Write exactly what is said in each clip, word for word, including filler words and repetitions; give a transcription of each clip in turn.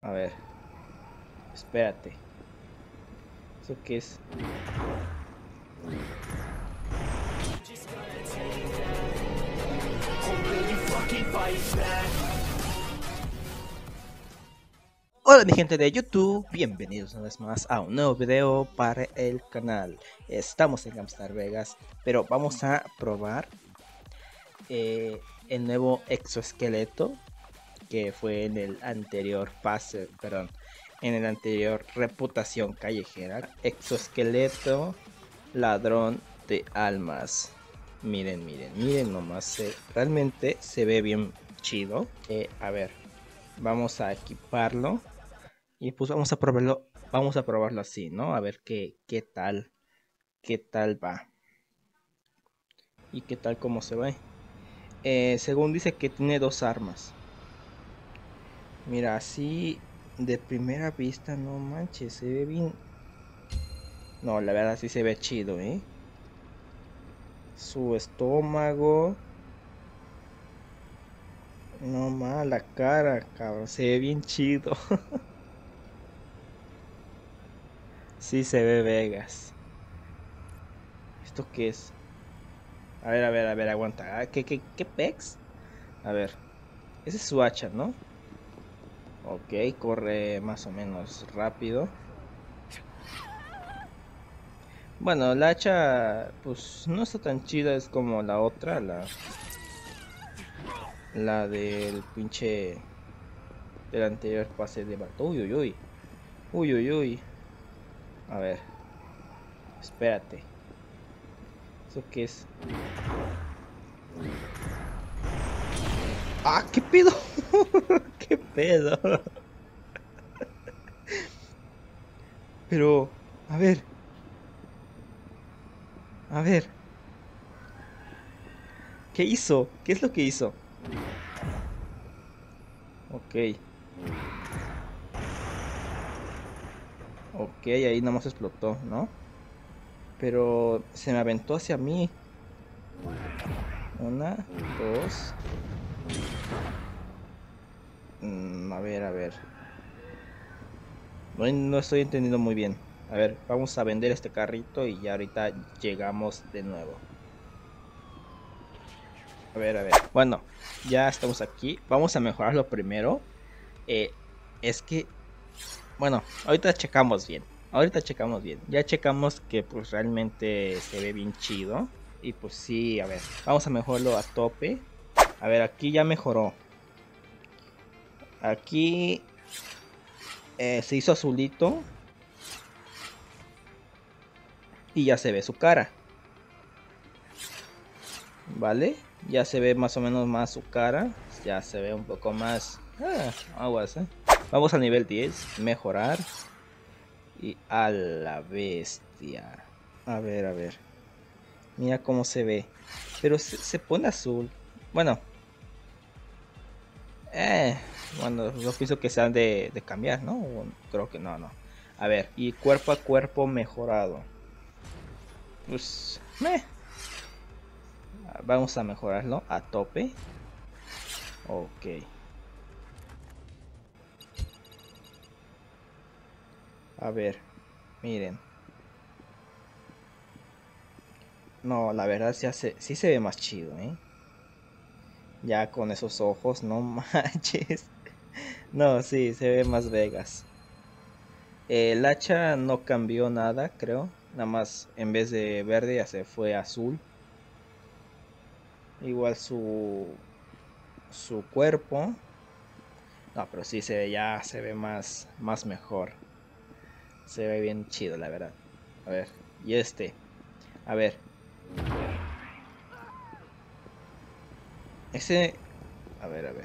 A ver, espérate. ¿Eso qué es? Hola mi gente de YouTube, bienvenidos una vez más a un nuevo video para el canal. Estamos en Gamstar Vegas, pero vamos a probar eh, el nuevo exoesqueleto que fue en el anterior pase, perdón, en el anterior reputación callejera. Exoesqueleto ladrón de almas. Miren, miren, miren nomás, se, realmente se ve bien chido. Eh, a ver, vamos a equiparlo. Y pues vamos a probarlo, vamos a probarlo así, ¿no? A ver qué, qué tal, qué tal va. Y qué tal cómo se ve. Eh, según dice que tiene dos armas. Mira, así de primera vista, no manches, se ve bien. No, la verdad sí se ve chido, ¿eh? Su estómago. No más, la cara, cabrón, se ve bien chido. Sí se ve Vegas. ¿Esto qué es? A ver, a ver, a ver, aguanta. Ah, ¿Qué, qué, qué pex? A ver, ese es su hacha, ¿no? Ok, corre más o menos rápido. Bueno, la hacha, pues no está tan chida, es como la otra, la, la del pinche del anterior pase de batalla. Uy, uy, uy, uy, uy, uy. A ver, espérate. ¿Eso qué es? ¡Ah, qué pedo! ¡Qué pedo! Pero, a ver, a ver. ¿Qué hizo? ¿Qué es lo que hizo? Ok. Ok, ahí nomás explotó, ¿no? Pero se me aventó hacia mí. Una, dos. Mm, a ver, a ver. No, no estoy entendiendo muy bien. A ver, vamos a vender este carrito y ya ahorita llegamos de nuevo. A ver, a ver. Bueno, ya estamos aquí. Vamos a mejorarlo primero. Eh, es que, bueno, ahorita checamos bien. Ahorita checamos bien. Ya checamos que pues realmente se ve bien chido. Y pues sí, a ver, vamos a mejorarlo a tope. A ver, aquí ya mejoró. Aquí eh, se hizo azulito. Y ya se ve su cara. Vale, ya se ve más o menos más su cara. Ya se ve un poco más ah, aguas, ¿eh? Vamos al nivel diez, mejorar. Y a la bestia. A ver, a ver. Mira cómo se ve. Pero se, se pone azul. Bueno. Eh, bueno, yo pienso que sean de, de cambiar, ¿no? Creo que no, no. A ver, y cuerpo a cuerpo mejorado. Pues, meh. Vamos a mejorarlo a tope. Ok. A ver, miren. No, la verdad sí, hace, sí se ve más chido, ¿eh? Ya con esos ojos, no manches. No, sí, se ve más Vegas. El hacha no cambió nada, creo. Nada más, en vez de verde ya se fue azul. Igual su, su cuerpo. No, pero sí se ve, ya se ve más, más mejor. Se ve bien chido, la verdad. A ver, y este. A ver. Ese... A ver, a ver.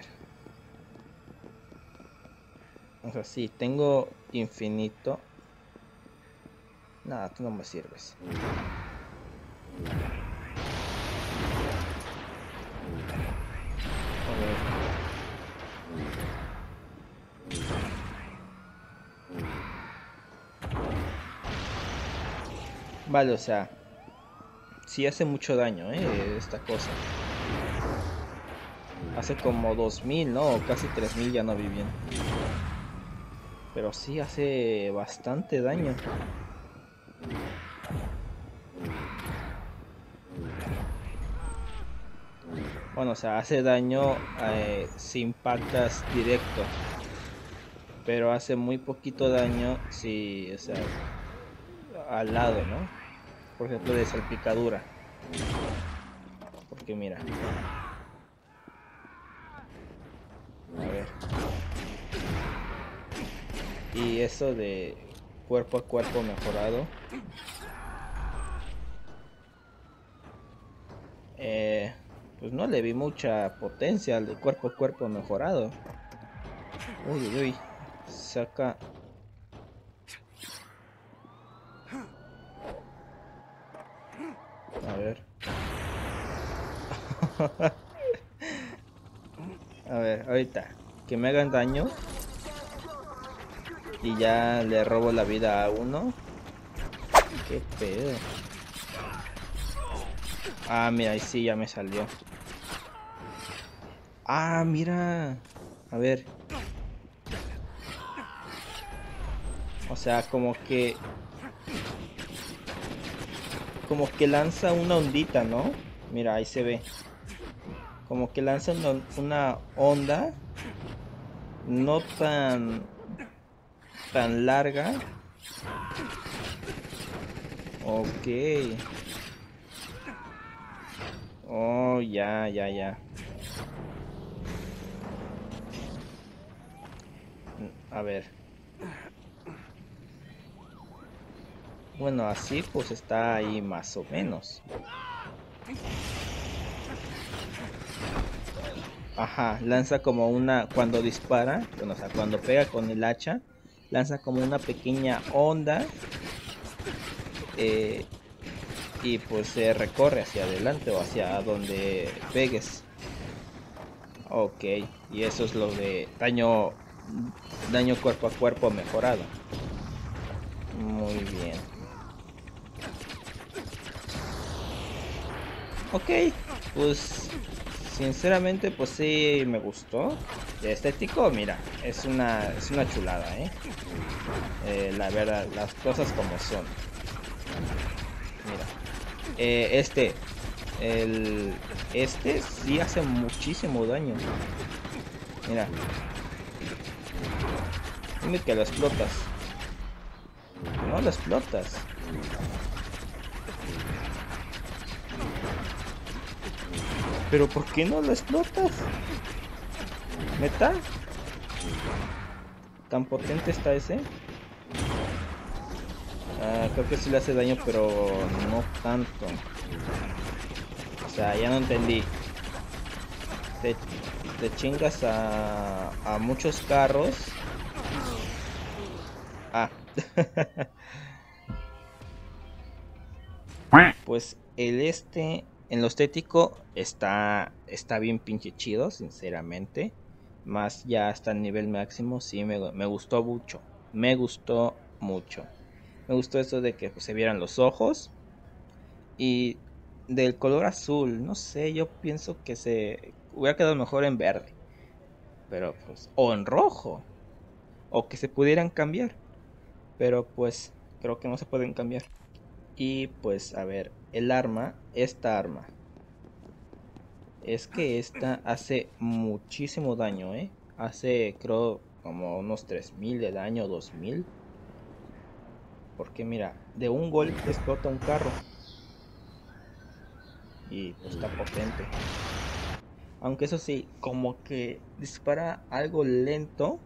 O sea, sí, tengo infinito. Nada, tú no me sirves. A ver. Vale, o sea, sí hace mucho daño, ¿eh? Esta cosa. Hace como dos mil, ¿no? O casi tres mil, ya no vi bien. Pero sí hace bastante daño. Bueno, o sea, hace daño eh, si impactas directo. Pero hace muy poquito daño si, o sea, al lado, ¿no? Por ejemplo, de salpicadura. Porque mira. A ver. Y eso de cuerpo a cuerpo mejorado. Eh, pues no le vi mucha potencia al de cuerpo a cuerpo mejorado. Uy, uy, uy. Saca. A ver. A ver, ahorita. Que me hagan daño. Y ya le robo la vida a uno. Qué pedo. Ah, mira, ahí sí ya me salió. Ah, mira. A ver. O sea, como que... Como que lanza una ondita, ¿no? Mira, ahí se ve. Como que lanza una, una onda. No tan... Tan larga. Ok. Oh, ya, ya, ya. A ver. Bueno, así pues está ahí más o menos. Ajá, lanza como una... Cuando dispara, bueno, o sea, cuando pega con el hacha, lanza como una pequeña onda. Eh, y pues se recorre hacia adelante o hacia donde pegues. Ok, y eso es lo de daño, daño cuerpo a cuerpo mejorado. Muy bien. Ok, pues sinceramente pues sí me gustó. De estético, mira, es una, es una chulada, ¿eh? Eh, la verdad, las cosas como son. Mira, eh, este, el, este sí hace muchísimo daño. Mira, dime que lo explotas. No lo explotas. Pero ¿por qué no lo explotas? ¿Neta? ¿Tan potente está ese? Ah, creo que sí le hace daño, pero no tanto. O sea, ya no entendí. Te, te chingas a, a muchos carros. Ah. Pues el este, en lo estético, está, está bien pinche chido, sinceramente. Más ya hasta el nivel máximo, sí, me, me gustó mucho. Me gustó mucho. Me gustó eso de que pues, se vieran los ojos. Y del color azul, no sé, yo pienso que se hubiera quedado mejor en verde. Pero pues, o en rojo. O que se pudieran cambiar. Pero pues, creo que no se pueden cambiar. Y pues, a ver, el arma, esta arma. Es que esta hace muchísimo daño, ¿eh? Hace, creo, como unos tres mil de daño, dos mil. Porque mira, de un golpe explota un carro. Y pues está potente. Aunque eso sí, como que dispara algo lento.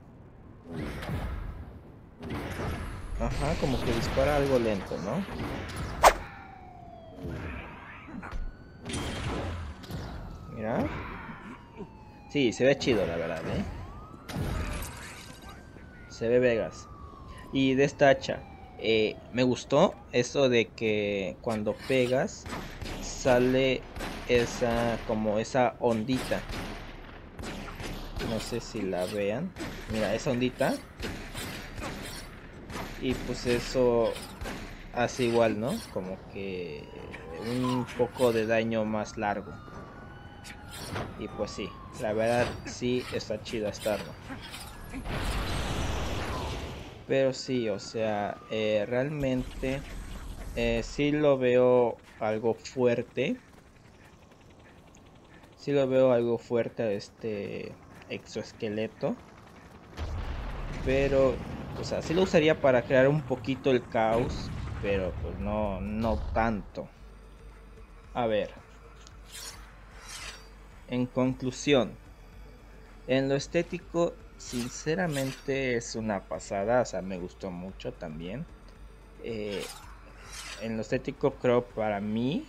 Ajá, como que dispara algo lento, ¿no? Mira. Sí, se ve chido, la verdad, ¿eh? Se ve Vegas. Y de esta hacha, eh, me gustó eso de que cuando pegas sale esa, como esa ondita. No sé si la vean. Mira, esa ondita. Y pues eso hace igual, ¿no? Como que un poco de daño más largo. Y pues sí, la verdad sí está chida esta arma. Pero sí, o sea, eh, realmente eh, sí lo veo algo fuerte. Sí lo veo algo fuerte a este exoesqueleto. Pero, o sea, sí lo usaría para crear un poquito el caos. Pero pues no, no tanto. A ver, en conclusión, en lo estético, sinceramente es una pasada. O sea, me gustó mucho también. Eh, en lo estético creo para mí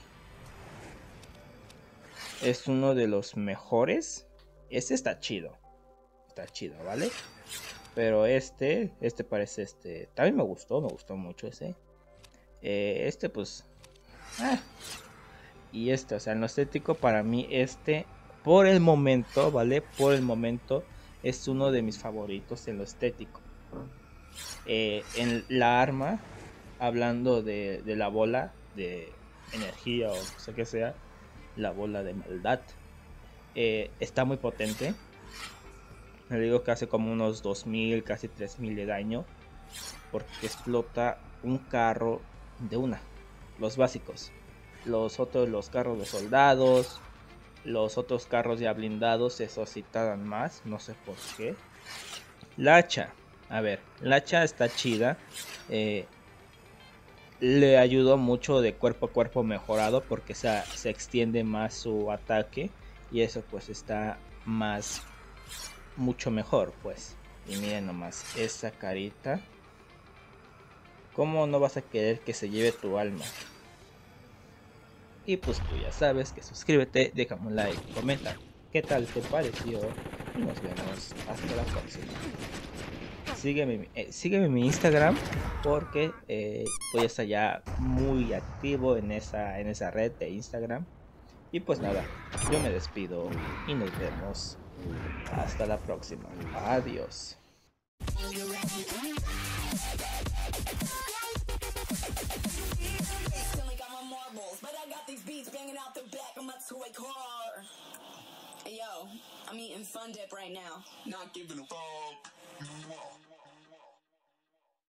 es uno de los mejores. Este está chido. Está chido, ¿vale? Pero este, este parece este. También me gustó, me gustó mucho ese. Eh, este, pues. Ah. Y este, o sea, en lo estético, para mí, este, por el momento, ¿vale? Por el momento, es uno de mis favoritos en lo estético. Eh, en la arma, hablando de, de la bola de energía o no sé qué sea, la bola de maldad, eh, está muy potente. Le digo que hace como unos dos mil, casi tres mil de daño. Porque explota un carro de una. Los básicos. Los otros, los carros de soldados. Los otros carros ya blindados, esos sí tardan más. No sé por qué. La hacha. A ver, la hacha está chida. Eh, le ayudó mucho de cuerpo a cuerpo mejorado. Porque se, se extiende más su ataque. Y eso pues está más mucho mejor, pues. Y miren nomás, esa carita. ¿Cómo no vas a querer que se lleve tu alma? Y pues tú ya sabes que suscríbete, déjame un like, comenta qué tal te pareció. Y nos vemos hasta la próxima. Sígueme, eh, sígueme en mi Instagram porque eh, voy a estar ya muy activo en esa, en esa red de Instagram. Y pues nada, yo me despido y nos vemos hasta la próxima. Adiós. Hey, yo, I'm eating Fun Dip right now. Not giving a fuck.